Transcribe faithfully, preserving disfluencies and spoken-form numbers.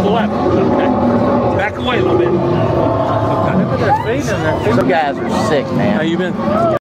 the left. Okay. Back away a little bit. Okay. Some guys are sick, man. How you been?